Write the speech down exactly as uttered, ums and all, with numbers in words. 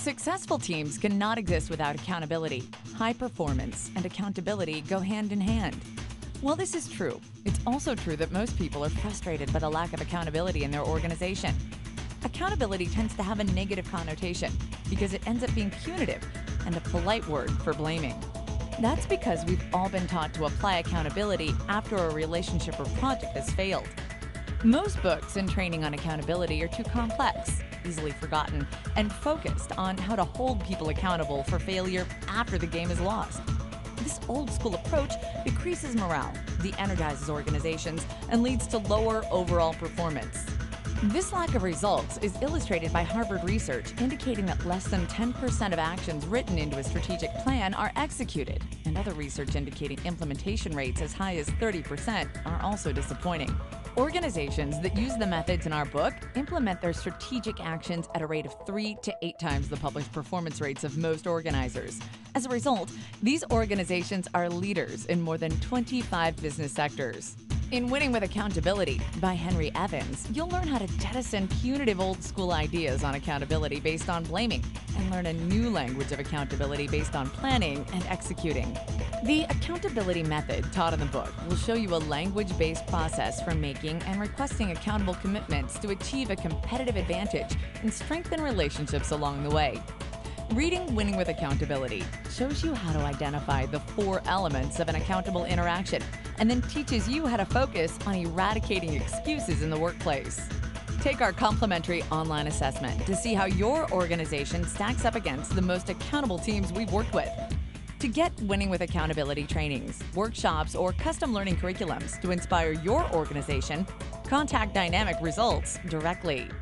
Successful teams cannot exist without accountability. High performance and accountability go hand in hand. While this is true, it's also true that most people are frustrated by the lack of accountability in their organization. Accountability tends to have a negative connotation because it ends up being punitive and a polite word for blaming. That's because we've all been taught to apply accountability after a relationship or project has failed. Most books and training on accountability are too complex, easily forgotten, and focused on how to hold people accountable for failure after the game is lost. This old-school approach decreases morale, de-energizes organizations, and leads to lower overall performance. This lack of results is illustrated by Harvard research indicating that less than ten percent of actions written into a strategic plan are executed, and other research indicating implementation rates as high as thirty percent are also disappointing. Organizations that use the methods in our book implement their strategic actions at a rate of three to eight times the published performance rates of most organizers. As a result, these organizations are leaders in more than twenty-five business sectors. In Winning with Accountability by Henry Evans, you'll learn how to jettison punitive old-school ideas on accountability based on blaming and learn a new language of accountability based on planning and executing. The accountability method taught in the book will show you a language-based process for making and requesting accountable commitments to achieve a competitive advantage and strengthen relationships along the way. Reading Winning with Accountability shows you how to identify the four elements of an accountable interaction and then teaches you how to focus on eradicating excuses in the workplace. Take our complimentary online assessment to see how your organization stacks up against the most accountable teams we've worked with. To get Winning with Accountability trainings, workshops, or custom learning curriculums to inspire your organization, contact Dynamic Results directly.